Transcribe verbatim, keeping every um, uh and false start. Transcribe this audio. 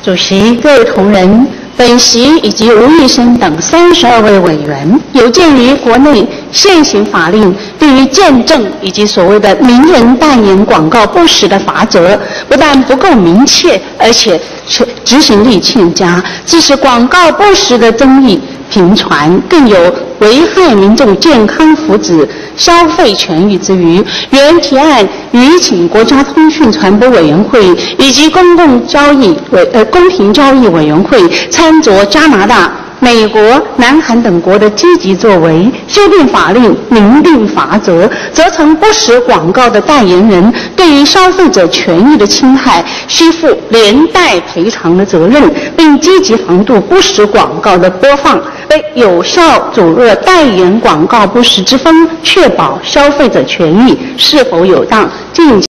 主席、各位同仁，本席以及吴医生等三十二位委员，有鉴于国内现行法令对于见证以及所谓的名人代言广告不实的罚则，不但不够明确，而且执行力欠佳，致使广告不实的争议频传，更有危害民众健康福祉、消费权益之余，原提案予请国家通讯传播委员会以及公共交易委呃公平交易委员会参酌加拿大、美国、南韩等国的积极作为，修订法令，明定罚则，责成不实广告的代言人对于消费者权益的侵害，需负连带赔偿的责任，并积极防杜不实广告的播放，为有效阻遏代言广告不实之风，确保消费者权益是否有当。敬